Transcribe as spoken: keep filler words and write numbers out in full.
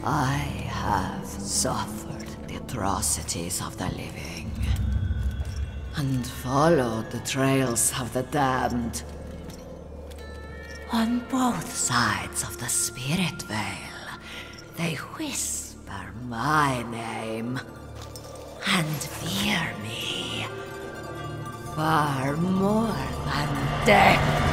I have suffered the atrocities of the living, and followed the trails of the damned. On both sides of the Spirit Vale, they whisper my name, and fear me far more than death.